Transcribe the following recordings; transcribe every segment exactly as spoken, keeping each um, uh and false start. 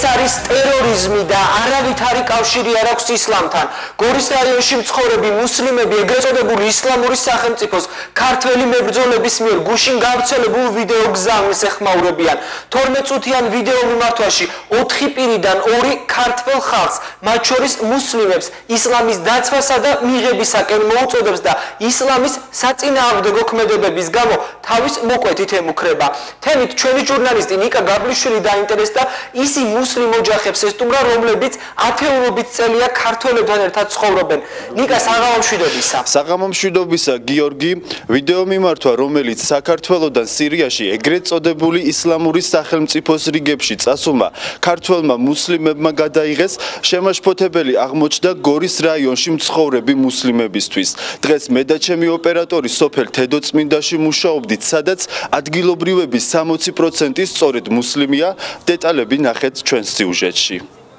არის ტერორიზმი და არავითარი კავშირი არ აქვს ისლამთან. გორის რაიონში მცხოვრები მუსლიმები ეგრეთ წოდებული ისლამური სახელმწიფოს ქართველი მებრძოლების მიერ გუშინ გავრცელებულ ვიდეო გზავნილს ეხმაურებიან. თორმეტ წუთიან ვიდეო მიმართვაში ოთხი პირიდან ორი ქართველ ხალხს, მათ შორის მუსლიმებს, ისლამის დაცვასა და მიღებისაკენ მოუწოდებს და ისლამის საწინააღმდეგო ქმედებების გამო თავის მოკვეთით ემუქრება. თემით ჩვენი ჟურნალისტი ნიკა გაბლიშვილი დაინტერესდა ისი მუსლიმ ოჯახებს ესტუმრა, რომლებიც ათეულობით წელია ქართველებთან ერთად ცხოვრობენ. ნიკა, საღამო მშვიდობისა. საღამო მშვიდობისა, გიორგი. ვიდეო მიმართვა, რომელიც საქართველოდან სირიაში ეგრეთ წოდებული ისლამური სახელმწიფოს რიგებში წასულმა ქართველმა მუსლიმებმა გადაიღეს, შემაშფოთებელი აღმოჩნდა გორის რაიონში მცხოვრები მუსლიმებისთვის. დღეს მე და ჩემი ოპერატორი სოფელ თედოწმინდაში მუშაობდით, სადაც ადგილობრივების სამოცი პროცენტი სწორედ მუსლიმია. დეტალები ნახეთ ჩვენს სიუჟეტში.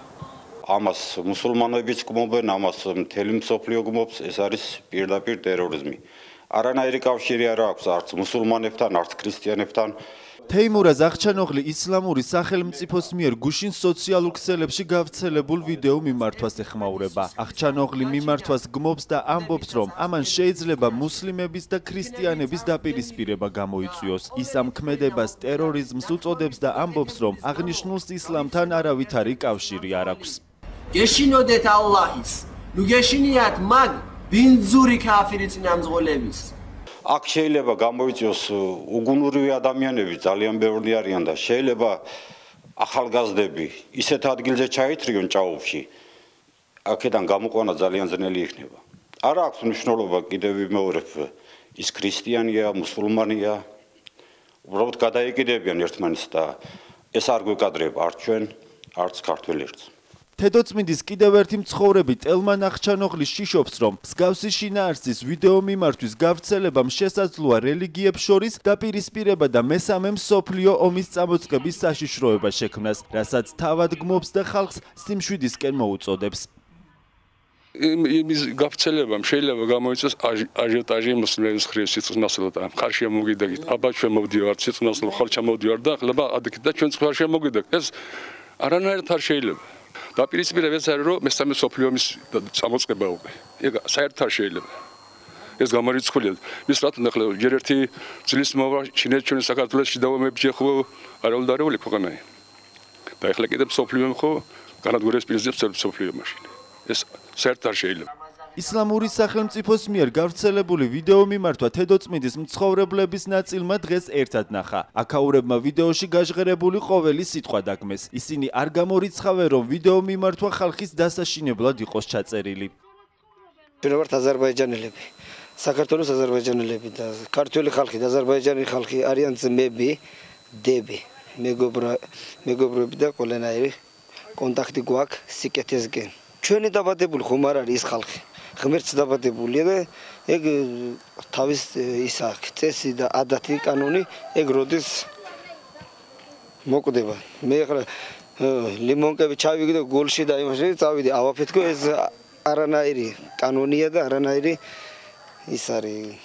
ამას მუსულმანებიც გმობენ, ამას მთელი მსოფლიო გმობს, ეს არის პირდაპირ ტერორიზმი. არანაირი კავშირი არ აქვს არც მუსულმანებთან, არც ქრისტიანებთან. თეიმურაზ ახჩანოღლი ისლამური სახელმწიფოს მიერ გუშინ სოციალურ ქსელებში გავრცელებულ ვიდეო მიმართვას ეხმაურება. ახჩანოღლი მიმართვას გმობს და ამბობს, რომ ამან შეიძლება მუსლიმების და ქრისტიანების დაპირისპირება გამოიწვიოს. ის ამ ქმედებას ტერორიზმს უწოდებს და ამბობს, რომ აღნიშნულს ისლამთან არავითარი კავშირი არ აქვს. გეშინოდეთ ალლაჰის, ნუ გეშინიათ მაგ ბინძური ქაფირი წინამძღოლების. აქ შეიძლება გამოიწვიოს უგუნურვი ადამიანები, ძალიან ბევრი არიან და შეიძლება ახალგაზრდები ისეთ ადგილზე ჩაითრიონ ჭაობში. აქედან გამოყვანა ძალიან ძნელი იქნება. არ აქვს მნიშვნელობა, კიდევ ვიმეორებ, ის ქრისტიანია, მუსულმანია. უბრალოდ გადაეკიდებიან ერთმანეთს და ეს არ გვეკადრება არც ჩვენ, არც ქართველ ერთს. თედოწმინდის კიდევ ერთი მცხოვრები ტელმან ახჩანოღლი შიშობს, რომ მსგავსი შინაარსის ვიდეო მიმართვის გავრცელებამ შესაძლოა რელიგიებს შორის დაპირისპირება და მესამე მსოფლიო ომის წამოწყების საშიშროება შექმნას, რასაც თავად გმობს და ხალხს სიმშვიდისკენ მოუწოდებს. იმის გავრცელებამ შეიძლება გამოიწვიოს აჟიოტაჟი მუსლიმების მხრივ სიწვნასლოთ. ხარშია მოგიდაგით, აბა ჩვენ მოვდივართ სიწვნასლო, ხალხი მოვდივართ და ხლება ადიქით და ჩვენც ხარშია მოგიდაგ. ეს არანაირად არ შეიძლება. დაპირისპირება ეს არის, რომ მესამე მსოფლიო ომის წამოწყება უკვე. ეგ საერთოდ არ შეიძლება. ეს გამორიცხულია. მის რა თქმა უნდა, ჯერ ერთი წლის მოვა ჩინეთში ჩვენ საქართველოში დავამებჭი ხო არაულდარეული ქვეყანაა. და ეხლა კიდევ მსოფლიო ხო განადგურების პირზეც მსოფლიო მაშინ. ეს საერთოდ არ შეიძლება. ისლამური სახელმწიფოს მიერ გავრცელებული ვიდეო მიმართვა თედოწმინდის მცხოვრებლების ნაწილმა დღეს ერთად ნახა. აქაურებმა ვიდეოში გაჟღერებული ყოველი სიტყვა დაგმეს. ისინი არ გამორიცხავენ, რომ ვიდეო მიმართვა ხალხის დასაშინებლად იყოს ჩაწერილი. ჩვენ ვართ აზერბაიჯანელები, საქართველოს აზერბაიჯანელები და ქართველი ხალხი და აზერბაიჯანი ხალხი არიან ძმები, დები, მეგობრა, მეგობრები და ყველანაირი კონტაქტი გვაქვს სიკეთესგენ. ჩვენი დაბადებული ხომ არ არის ის ხალხი. ღმერთს დაბადებულია და ეგ თავის ისა წესი და ადათი კანონი ეგ როდის მოკვდება. მე ახლა ლიმონკები ჩავიგდო გულში და იმაში წავიდი ავაფეთქო, ეს არანაირი კანონია და არანაირი ის არის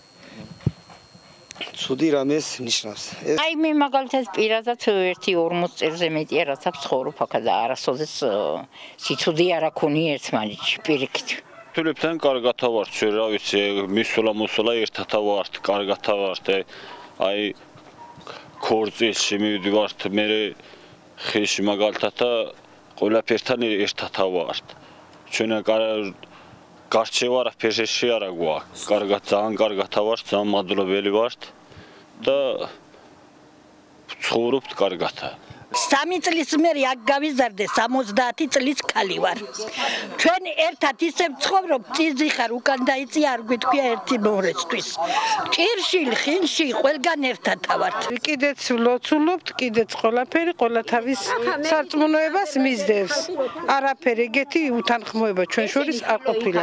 ცუდი რამეს ნიშნავს. აი მე მაგალითად პირადად ერთი ორმოც წელზე მეტია რაც აქვს ცხოვრობ აქ და არასოდეს სიცოცხლე არ აქონი ერთმანეთში პირიქით. ქართველებთან კარგად ვართ, ჩვენ რა ვიცი, მისვლა მოსვლა ერთად ვართ, კარგად ვართ. აი ქორწილში მივდივართ, მე ხეში მაგალითად და ყველაფერთან ერთად ვართ. ჩვენ გარჩევა არაფერში არ გვაქვს. კარგად, ძალიან კარგად ვართ, ძალიან მადლობელი ვართ და ცხოვრობთ კარგად. სამი წლის მერე აქ გავიზარდე, სამოცდაათი წლის ქალი ვარ. ჩვენ ერთად ისე ვცხოვრობ, წიზი ხარ უკან დაიწი არ გვიტყვია ერთი მორესთვის. ჭირში, ხინში, ყველგან ერთად ვართ. კიდეც ლოცულობთ, კიდეც ყველაფერი, ყველა თავის სარწმუნოებას მისდევს. არაფერი ეგეთი უთანხმოება ჩვენ შორის არ ყოფილა.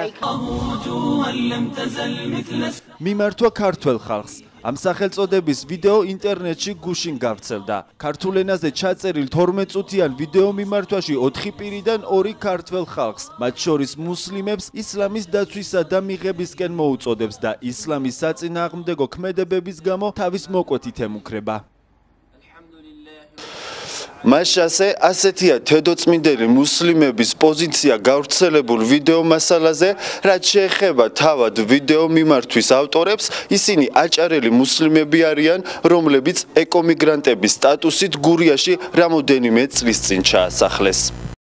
მიმართვა ქართველ ხალხს. ამ სახელწოდების ვიდეო ინტერნეტში გუშინ გავრცელდა. ქართულ ენაზე ჩაწერილ თორმეტ წუთიან ვიდეო მიმართვაში ოთხი პირიდან ორი ქართველ ხალხს, მათ შორის მუსლიმებს, ისლამის დაცვისა და მიღებისკენ მოუწოდებს და ისლამის საწინააღმდეგო ქმედებების გამო თავის მოკვეთით ემუქრება. მაშასე ასეთია თედოწმინდელი მუსლიმების პოზიცია გავრცელებულ ვიდეო მასალაზე, რაც შეეხება თავად ვიდეო მიმართვის ავტორებს, ისინი აჭარელი მუსლიმები არიან, რომლებიც ეკომიგრანტების სტატუსით გურიაში რამოდენიმე წლის წინ ჩაასახლეს.